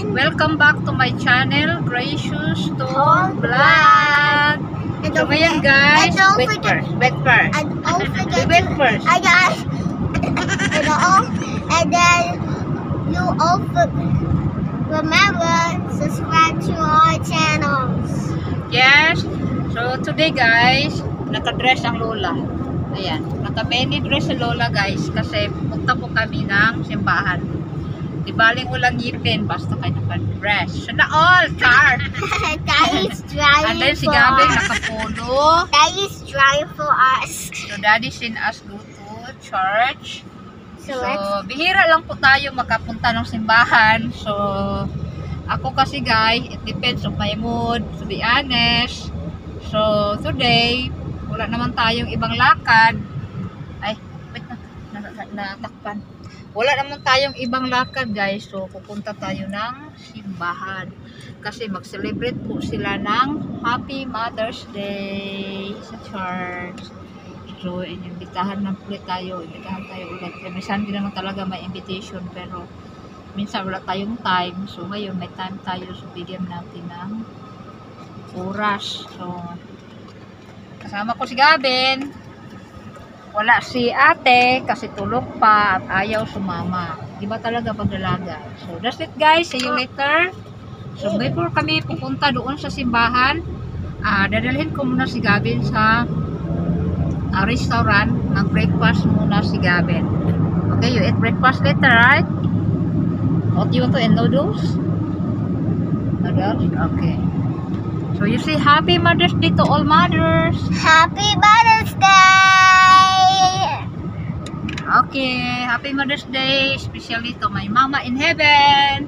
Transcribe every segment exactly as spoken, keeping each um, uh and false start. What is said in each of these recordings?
Welcome back to my channel, Gracious Stone Vlog. So ngayon guys, wait first, wait first. And don't forget Wait first. I got and all and then you also remember subscribe to our channels. Yes. So today guys, naka-dress ang lola. Ayan, naka-mini dress ang lola guys kasi punta po kami ng simbahan. Di baling walang ngipin, basta kayo naka-dress. Sana all, char! Daddy's trying And then si for Gabi us. nakapolo. Daddy's trying for us. So daddy seen us go to church. So, So, let's bihira lang po tayo makapunta ng simbahan. So, ako kasi guys, it depends on my mood, to be honest. So, today, wala naman tayong ibang lakad. Ay, wait na, na, na, natakpan. Wala naman tayong ibang lakad guys. So, pupunta tayo ng simbahan. Kasi mag-celebrate po sila ng Happy Mother's Day sa church. So, inimbitahan na ulit tayo. Imbitahan tayo ulit. Minsan din naman talaga may invitation. Pero, minsan wala tayong time. So, ngayon may time tayo. So, bigyan natin ng oras. So, kasama ko si Gabin. Wala si ate kasi tulog pa at ayaw sumama. Iba talaga pagdalaga. So, that's it guys. See you later. So, before kami pupunta doon sa simbahan, ah, dadalhin ko muna si Gabin sa uh, restaurant. Mag-breakfast muna si Gabin. Okay, you eat breakfast later, right? What do you want to eat? Noodles? Noodles? Okay. So, you say Happy Mother's Day to all mothers. Happy Mother's Day! Okay, Happy Mother's Day, especially to my mama in heaven.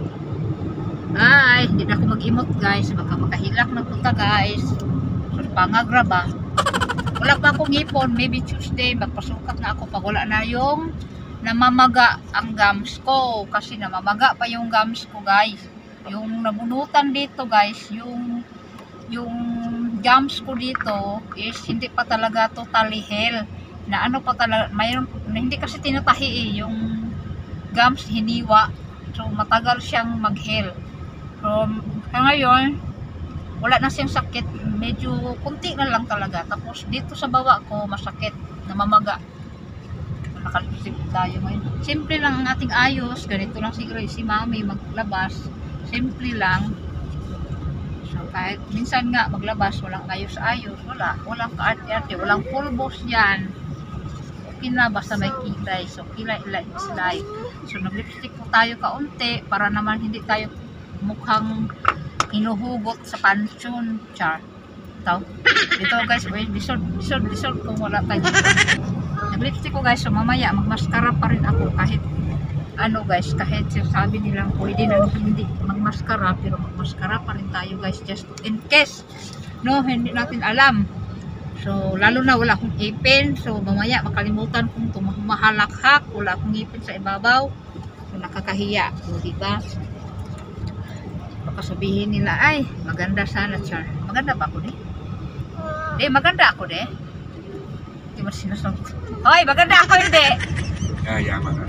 Ay, hindi na ako mag-emote guys, baka makahilak na punta guys. So, pangagraba. Wala pa akong ipon, maybe Tuesday, magpasukat na ako pag wala na yung namamaga ang gums ko. Kasi namamaga pa yung gums ko guys. Yung nabunutan dito guys, yung yung gums ko dito is hindi pa talaga totally heal. Na ano pa talaga, mayroon, na hindi kasi tinatahi eh, yung gums hiniwa. So matagal siyang mag-heal. So ngayon, wala na siyang sakit, medyo kunti na lang talaga. Tapos dito sa baba ko, masakit, namamaga. Nakalipsip tayo ngayon. Simple lang ang ating ayos, ganito lang siguro si mami maglabas. Simple lang. So kahit minsan nga maglabas, walang ayos-ayos, wala. Walang kaarte-arte, walang pulbos yan. Okay na, basta may kilay. So kilay is like. So nag-lipstick po tayo kaunti para naman hindi tayo mukhang hinuhugot sa pansyon. Char. Ito. Ito guys, wait, disod, disod, disod kung wala tayo. Nag-lipstick ko guys, so mamaya magmaskara pa rin ako kahit ano guys, kahit sabi nilang pwede na hindi magmaskara, pero magmaskara pa rin tayo guys, just in case no, hindi natin alam. So lalo na wala akong ipin, so mamaya makalimutan kong tumahalakhak, wala akong ipin sa ibabaw, so nakakahiya. So diba, baka sabihin nila ay maganda sana char. Maganda ba ako de? Eh maganda ako de? Hindi mo sinasagot. Hoy, maganda ako hindi. Ah, yaman.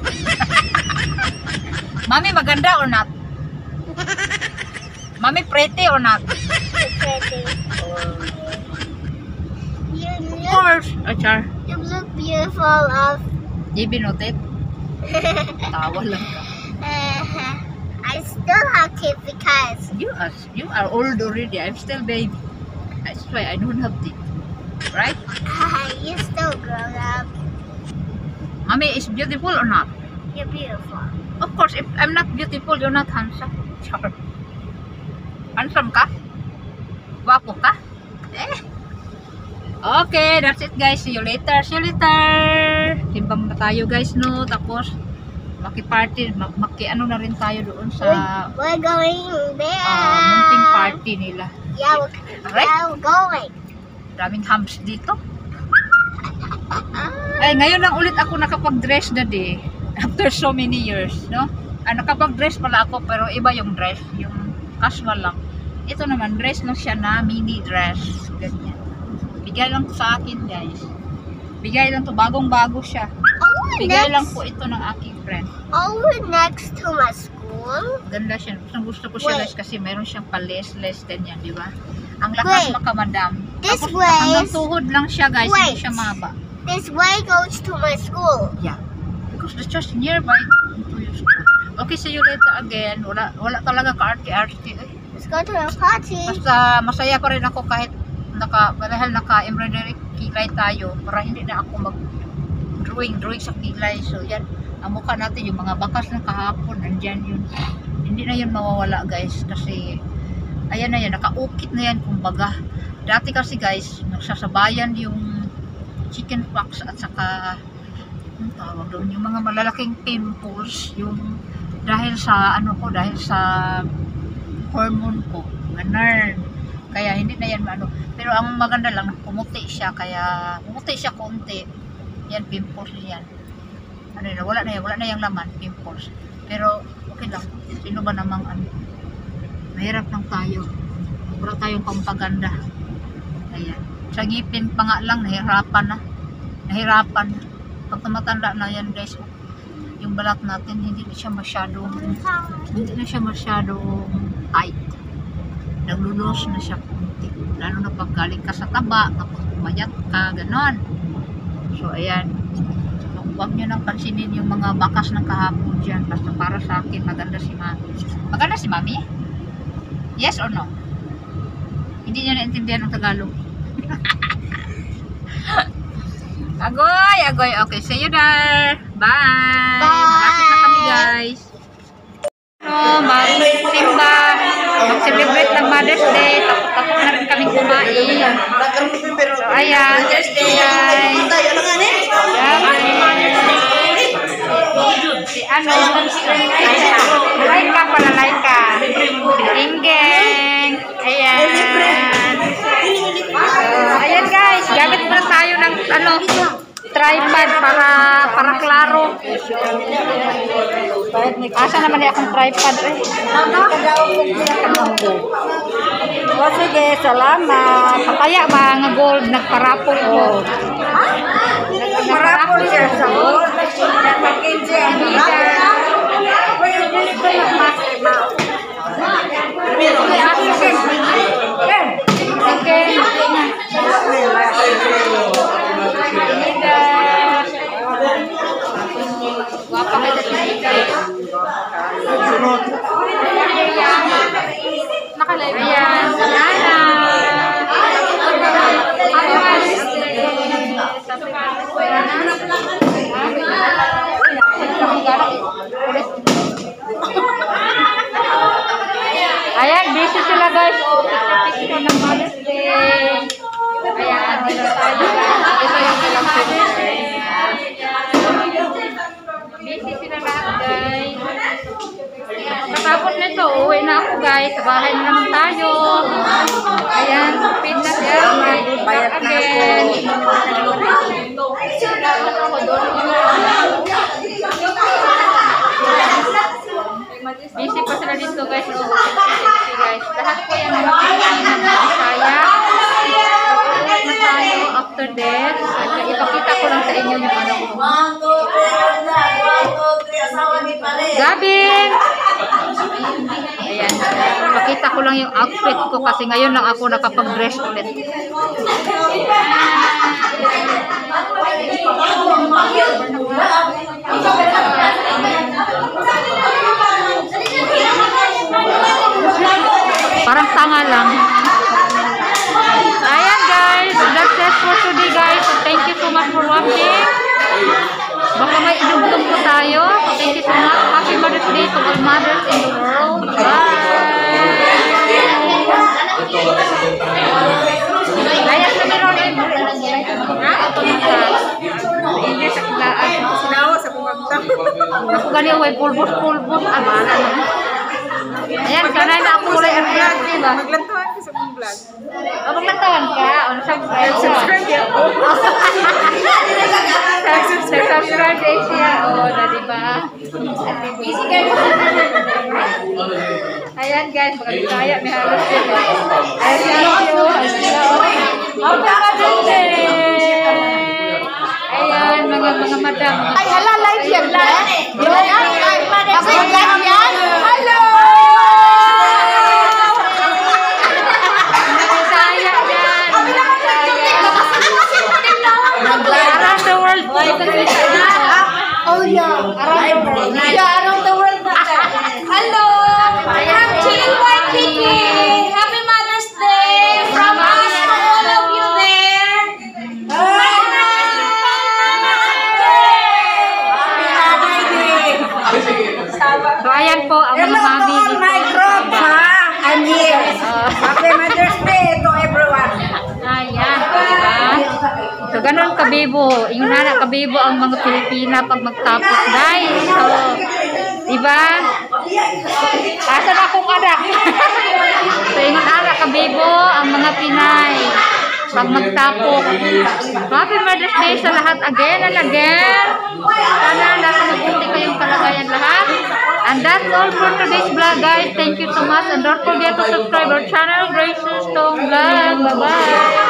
Mami, maganda or not? Mami, pretty or not? Pretty. You Of look, course. Achar. you look beautiful of Di binotet. Tawa lang ka. uh, I still have teeth because You are, you are old already. I'm still baby. That's why I don't have teeth. Right? you still grown up. Mami is beautiful or not? You're beautiful. Of course, if I'm not beautiful, you're not handsome. Char. Handsome ka? Wapo ka? Eh. Okay, that's it guys. See you later. See you later. Simbang na tayo guys, no? Tapos, maki-party, maki-ano na rin tayo doon sa We're going there. uh, munting party nila. Yeah, we're, Right? yeah, we're going. Daming hams dito. Ay, ngayon lang ulit ako nakapag-dress na di. After so many years, no? Ah, nakapag-dress pala ako, pero iba yung dress. Yung casual lang. Ito naman, dress lang siya na mini dress. Ganyan. Bigay lang sa akin, guys. Bigay lang to, bagong-bago siya. Oh, Bigay lang next, po ito ng aking friend. oh, we're next to my school. school? Ganda siya. Gusto, gusto ko siya Wait. guys kasi meron siyang pa-less-less din yan, di ba? Ang lakas Wait. makamadam. This Tapos way hanggang is- tuhod lang siya guys, Wait. hindi siya mahaba. This way goes to my school. Yeah. Because it's just nearby to your school. Okay, see you later again. Wala wala talaga ka-arte-arte. Eh. Let's go to the party. Basta masaya pa rin ako kahit naka, dahil naka-embroidery kilay tayo para hindi na ako mag drawing drawing sa kilay. So yan, ang mukha natin yung mga bakas ng kahapon, andyan yun. Hindi na yun mawawala guys kasi ayan na yan, nakaukit na yan kumbaga. Dati kasi guys, nagsasabayan yung chicken pox at saka ang tawag doon, yung mga malalaking pimples, yung dahil sa ano ko, dahil sa hormone ko, ganun. Kaya hindi na yan maano. Pero ang maganda lang, pumuti siya, kaya pumuti siya konti. Yan, pimples yan. Ano yun, wala na yan, wala na yung laman, pimples. Pero okay lang, sino ba namang ano, mahirap lang tayo. Wala tayong pampaganda. Ayan. Sa ngipin pa nga lang, nahirapan na. Nahirapan. Pag tumatanda na yan guys, yung balat natin, hindi na siya masyadong, hindi na siya masyadong tight. Naglulos na siya kunti. Lalo na pag galing ka sa taba, tapos pumayat ka, ganon. So, ayan. So, huwag nyo nang pansinin yung mga bakas ng kahapon dyan. Basta para sa akin, maganda si Mami. Maganda si Mami? Yes or no? Hindi niya naintindihan ang Tagalog. Agoy, agoy. Okay, see you there. Bye. Bye. Malapit na kami, guys. No, mag-simba. Mag-celebrate ng Mother's Day. Tapos-tapos na rin kaming kumain. So, ayan. Mother's Day, guys. Si ano? Laika pala, Laika. Inggeng. Ayan. Uh, ayan guys, gamit muna tayo ng ano, tripod para para klaro. Asa naman niya akong tripod eh. O sige, salamat. Pataya ba nga gold nagparapol ko? Nagparapol siya sa gold. Okay. Guapa ka dyan guys. Nakalive. Ayan. Sana. Ayan, busy sila guys. Picture ng Mother's Day. Ayan, dito tayo guys. Ito yung ilang Mother's Day. Busy sila lahat guys. Pagkatapos nito, uwi na ako guys. Sa bahay na naman tayo. Ayan, speed na siya. May bayad na again. Busy pa sila dito guys. Busy guys. Lahat po yan ang kinain ng Bisaya. Uwi na tayo after this. Ipakita ko lang sa inyo yung ano ko. Gabin! Ayan. Ipakita ko lang yung outfit ko kasi ngayon lang ako nakapag-dress ulit. Parang tanga lang. Ayan guys, that's it for today guys. Thank you so much for watching. Baka may idugtong po tayo. Thank you so much. Happy Mother's Day to all mothers in the world. Bye! Layas na meron eh. Ha? English ako gaan. Sinawa sa kumagta. Ako ganyan, may pulbos-pulbos. Amana naman. Ayan, kanay na ako kulay ang vlog, di ba? Maglantawan ka sa mong vlog. O, maglantawan ka. O, subscribe ka. Subscribe ka po. Subscribe ka siya. O, na, di ba? Ayan, guys. Magkakaya. May halos din. Ayan, thank you. Happy Mother's Day! Ayan, mga mga madam. Ay, hala, live yan, ba? Yan, live yan. Hala! So, ayan po ang mga mami all my dito. group, ha? I'm here. Ah. Happy Mother's Day to everyone. Ayan, diba? So, ganun kabibo. Yung nana kabibo ang mga Pilipina pag magtapos, guys. So, diba? Asan akong anak? So, yung anak kabibo ang mga Pinay pag magtapos. Happy Mother's Day sa lahat again and again. Sana nasa mabuti kayong kalagayan lahat. And that's all for today's vlog, guys. Thank you so much. And don't forget to subscribe our channel, Grace's Stone Vlog. Bye-bye.